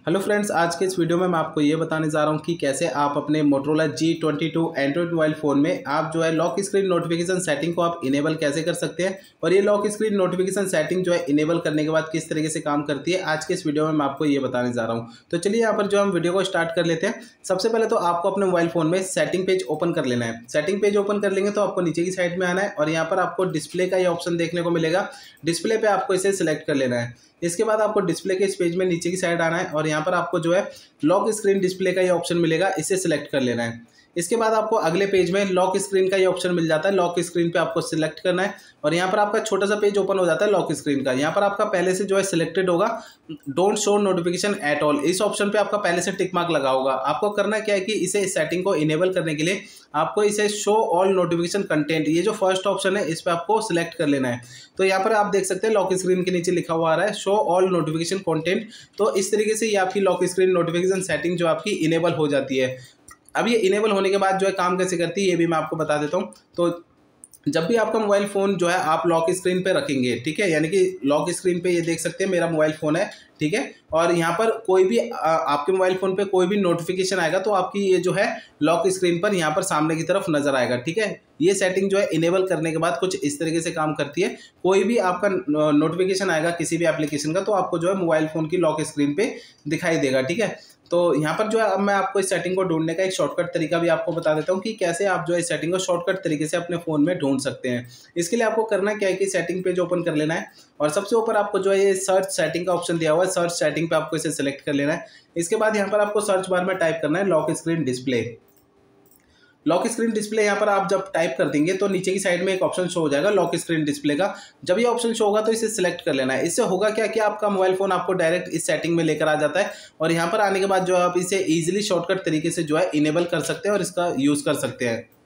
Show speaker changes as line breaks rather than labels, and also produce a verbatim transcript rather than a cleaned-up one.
Hello friends, आज के इस वीडियो में मैं आपको ये बताने जा रहा हूँ कि कैसे आप अपने Motorola G twenty two Android mobile phone में आप जो है लॉक स्क्रीन नोटिफिकेशन सेटिंग को आप इनेबल कैसे कर सकते हैं और ये लॉक स्क्रीन नोटिफिकेशन सेटिंग जो है इनेबल करने के बाद किस तरीके से काम करती है। आज के इस वीडियो में मैं आपको ये बताने जा रहा हूँ। तो चलिए यहाँ पर जो हम वीडियो को स्टार्ट कर लेते हैं। सबसे पहले तो आपको अपने मोबाइल फ़ोन में सेटिंग पेज ओपन कर लेना है। सेटिंग पेज ओपन कर लेंगे तो आपको नीचे की साइड में आना है और यहाँ पर आपको डिस्प्ले का ये ऑप्शन देखने को मिलेगा। डिस्प्ले पे आपको इसे सिलेक्ट कर लेना है। इसके बाद आपको डिस्प्ले के इस पेज में नीचे की साइड आना है और यहाँ पर आपको जो है लॉक स्क्रीन डिस्प्ले का ये ऑप्शन मिलेगा, इसे सिलेक्ट कर लेना है। इसके बाद आपको अगले पेज में लॉक स्क्रीन का ये ऑप्शन मिल जाता है। लॉक स्क्रीन पे आपको सिलेक्ट करना है और यहाँ पर आपका छोटा सा पेज ओपन हो जाता है लॉक स्क्रीन का। यहाँ पर आपका पहले से जो है सिलेक्टेड होगा don't show notification at all, इस ऑप्शन पे आपका पहले से टिक मार्क लगा होगा। आपको करना क्या है कि इसे सेटिंग को इनेबल करने के लिए आपको इसे शो ऑल नोटिफिकेशन कंटेंट, ये जो फर्स्ट ऑप्शन है इस पर आपको सिलेक्ट कर लेना है। तो यहाँ पर आप देख सकते हैं लॉक स्क्रीन के नीचे लिखा हुआ आ रहा है शो ऑल नोटिफिकेशन कंटेंट। तो इस तरीके से ये आपकी लॉक स्क्रीन नोटिफिकेशन सेटिंग जो आपकी इनेबल हो जाती है। अब ये इनेबल होने के बाद जो है काम कैसे करती है ये भी मैं आपको बता देता हूँ। तो जब भी आपका मोबाइल फ़ोन जो है आप लॉक स्क्रीन पे रखेंगे, ठीक है, यानी कि लॉक स्क्रीन पे ये देख सकते हैं मेरा मोबाइल फ़ोन है, ठीक है, और यहाँ पर कोई भी आ, आपके मोबाइल फ़ोन पे कोई भी नोटिफिकेशन आएगा तो आपकी ये जो है लॉक स्क्रीन पर यहाँ पर सामने की तरफ नज़र आएगा, ठीक है। ये सेटिंग जो है इनेबल करने के बाद कुछ इस तरीके से काम करती है। कोई भी आपका नोटिफिकेशन आएगा किसी भी एप्लीकेशन का तो आपको जो है मोबाइल फ़ोन की लॉक स्क्रीन पे दिखाई देगा, ठीक है। तो यहाँ पर जो है अब मैं आपको इस सेटिंग को ढूंढने का एक शॉर्टकट तरीका भी आपको बता देता हूँ कि कैसे आप जो है इस सेटिंग को शॉर्टकट तरीके से अपने फ़ोन में ढूंढ सकते हैं। इसके लिए आपको करना क्या है कि सेटिंग पेज ओपन कर लेना है और सबसे ऊपर आपको जो है ये सर्च सेटिंग का ऑप्शन दिया हुआ है। सर्च सेटिंग पे आपको इसे सिलेक्ट कर लेना है। इसके बाद यहाँ पर आपको सर्च बार में टाइप करना है lock screen display. Lock screen display यहाँ पर आप जब टाइप कर देंगे तो नीचे की साइड में एक ऑप्शन शो हो जाएगा लॉक स्क्रीन डिस्प्ले का। जब ये ऑप्शन शो होगा तो इसे सिलेक्ट कर लेना है। इससे होगा क्या कि आपका मोबाइल फ़ोन आपको डायरेक्ट इस सेटिंग में लेकर आ जाता है और यहाँ पर आने के बाद जो आप इसे ईजिली शॉर्टकट तरीके से जो है इनेबल कर सकते हैं और इसका यूज़ कर सकते हैं।